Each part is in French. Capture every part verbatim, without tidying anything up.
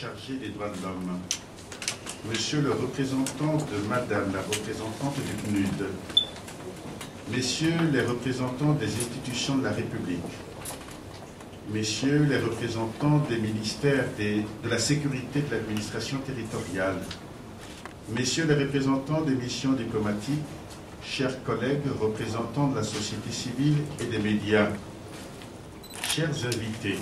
chargé des droits de l'homme, Monsieur le représentant de Madame la représentante du C N U D, Messieurs les représentants des institutions de la République, Messieurs les représentants des ministères des, de la sécurité de l'administration territoriale, Messieurs les représentants des missions diplomatiques, chers collègues représentants de la société civile et des médias, chers invités,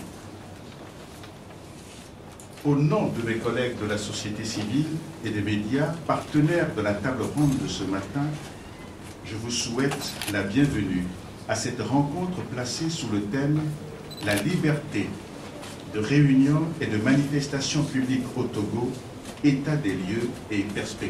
au nom de mes collègues de la société civile et des médias, partenaires de la table ronde de ce matin, je vous souhaite la bienvenue à cette rencontre placée sous le thème « La liberté de réunion et de manifestation publique au Togo, état des lieux et perspectives ».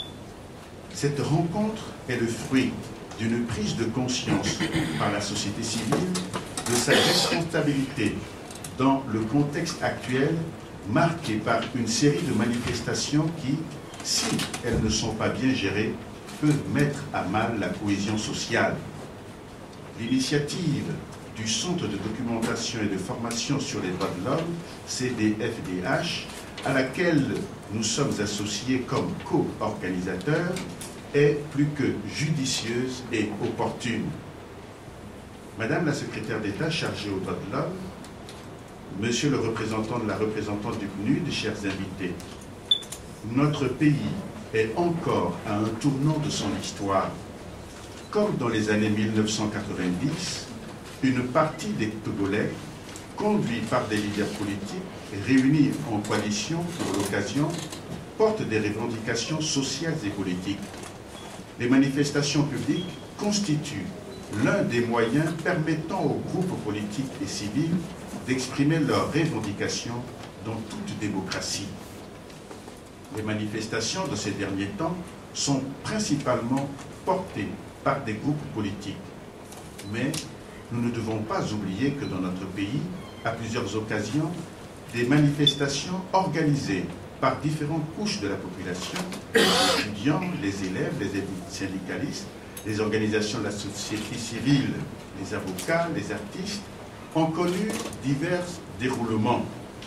Cette rencontre est le fruit d'une prise de conscience par la société civile de sa responsabilité dans le contexte actuel marqué par une série de manifestations qui, si elles ne sont pas bien gérées, peuvent mettre à mal la cohésion sociale. L'initiative du Centre de documentation et de formation sur les droits de l'homme, C D F D H, à laquelle nous sommes associés comme co-organisateurs, est plus que judicieuse et opportune. Madame la secrétaire d'État chargée aux droits de l'homme, Monsieur le représentant de la représentante du C N U D, chers invités, notre pays est encore à un tournant de son histoire. Comme dans les années mille neuf cent quatre-vingt-dix, une partie des Togolais, conduits par des leaders politiques réunis en coalition pour l'occasion, portent des revendications sociales et politiques. Les manifestations publiques constituent l'un des moyens permettant aux groupes politiques et civils d'exprimer leurs revendications dans toute démocratie. Les manifestations de ces derniers temps sont principalement portées par des groupes politiques. Mais nous ne devons pas oublier que dans notre pays, à plusieurs occasions, des manifestations organisées par différentes couches de la population, les étudiants, les élèves, les syndicalistes, les organisations de la société civile, les avocats, les artistes, ont connu divers déroulements.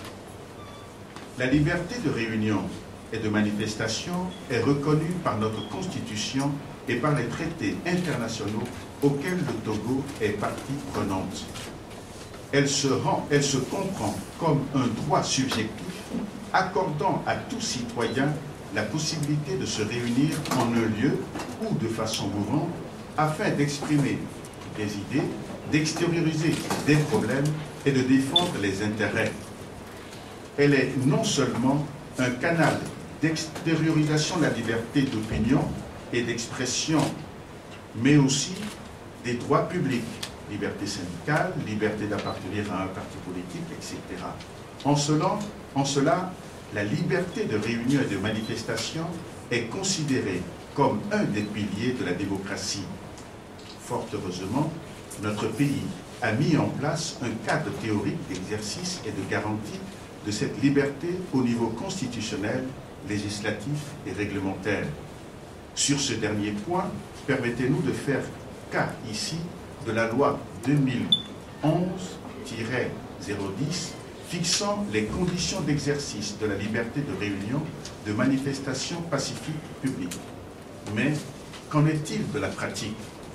La liberté de réunion et de manifestation est reconnue par notre Constitution et par les traités internationaux auxquels le Togo est partie prenante. Elle se rend, elle se comprend comme un droit subjectif accordant à tout citoyen la possibilité de se réunir en un lieu ou de façon mouvante afin d'exprimer des idées, d'extérioriser des problèmes et de défendre les intérêts. Elle est non seulement un canal d'extériorisation de la liberté d'opinion et d'expression, mais aussi des droits publics, liberté syndicale, liberté d'appartenir à un parti politique, et cetera. En cela, en cela, la liberté de réunion et de manifestation est considérée comme un des piliers de la démocratie. Fort heureusement, notre pays a mis en place un cadre théorique d'exercice et de garantie de cette liberté au niveau constitutionnel, législatif et réglementaire. Sur ce dernier point, permettez-nous de faire cas ici de la loi deux mille onze tiret zéro dix fixant les conditions d'exercice de la liberté de réunion, de manifestation pacifique publique. Mais qu'en est-il de la pratique?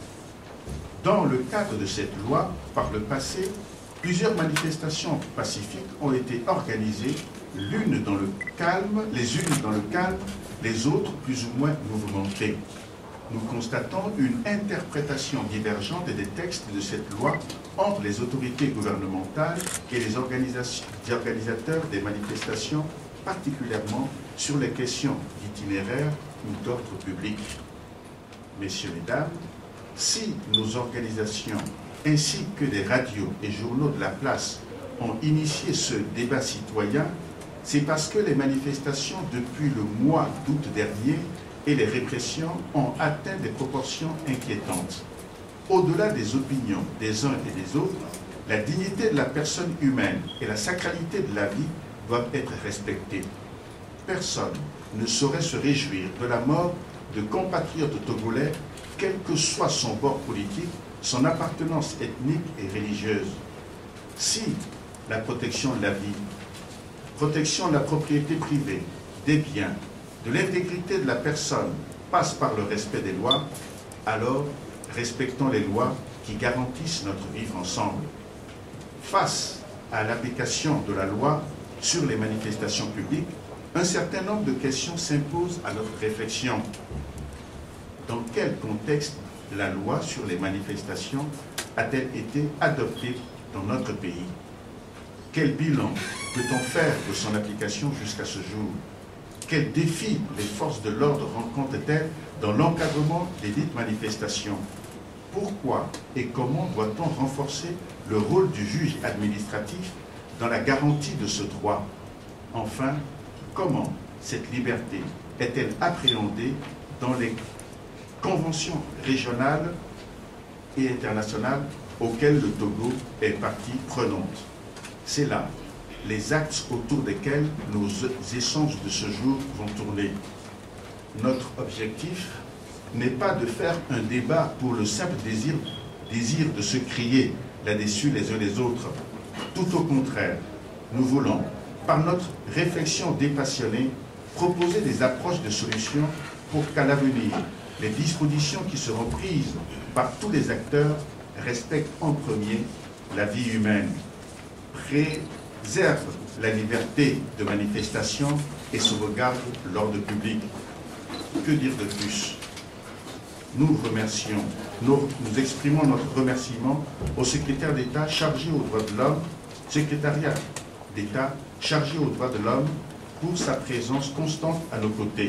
Dans le cadre de cette loi, par le passé, plusieurs manifestations pacifiques ont été organisées, l'une dans le calme, les unes dans le calme, les autres plus ou moins mouvementées. Nous constatons une interprétation divergente des textes de cette loi entre les autorités gouvernementales et les organisateurs des manifestations, particulièrement sur les questions d'itinéraire ou d'ordre public. Messieurs, Mesdames, si nos organisations ainsi que des radios et journaux de la place ont initié ce débat citoyen, c'est parce que les manifestations depuis le mois d'août dernier et les répressions ont atteint des proportions inquiétantes. Au-delà des opinions des uns et des autres, la dignité de la personne humaine et la sacralité de la vie doivent être respectées. Personne ne saurait se réjouir de la mort de compatriotes togolais, quel que soit son bord politique, son appartenance ethnique et religieuse. Si la protection de la vie protection de la propriété privée, des biens, de l'intégrité de la personne passe par le respect des lois, alors respectons les lois qui garantissent notre vivre ensemble. Face à l'application de la loi sur les manifestations publiques, un certain nombre de questions s'imposent à notre réflexion. Dans quel contexte la loi sur les manifestations a-t-elle été adoptée dans notre pays? Quel bilan peut-on faire de son application jusqu'à ce jour? Quels défis les forces de l'ordre rencontrent-elles dans l'encadrement des dites manifestations? Pourquoi et comment doit-on renforcer le rôle du juge administratif dans la garantie de ce droit? Enfin, comment cette liberté est-elle appréhendée dans les conventions régionales et internationales auxquelles le Togo est partie prenante? C'est là les axes autour desquels nos échanges de ce jour vont tourner. Notre objectif n'est pas de faire un débat pour le simple désir, désir de se crier là-dessus les uns les autres. Tout au contraire, nous voulons, par notre réflexion dépassionnée, proposer des approches de solutions pour qu'à l'avenir, les dispositions qui seront prises par tous les acteurs respectent en premier la vie humaine, préservent la liberté de manifestation et sauvegardent l'ordre public. Que dire de plus? Nous remercions, nous, nous exprimons notre remerciement au secrétaire d'État chargé aux droits de l'homme, secrétariat d'État chargé aux droits de l'homme pour sa présence constante à nos côtés.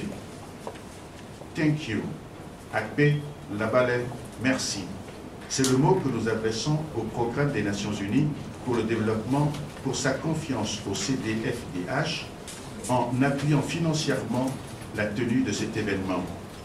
Thank you. Akpe Labale, merci. C'est le mot que nous adressons au programme des Nations Unies pour le développement pour sa confiance au C D F D H en appuyant financièrement la tenue de cet événement.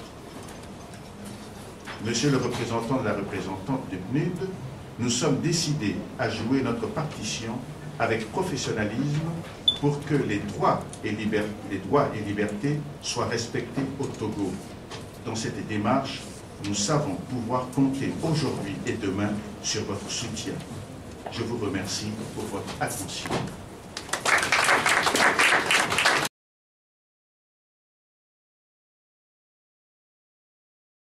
Monsieur le représentant de la représentante du P N U D, nous sommes décidés à jouer notre partition avec professionnalisme pour que les droits et, liber... les droits et libertés soient respectés au Togo. Dans cette démarche, nous savons pouvoir compter aujourd'hui et demain sur votre soutien. Je vous remercie pour votre attention.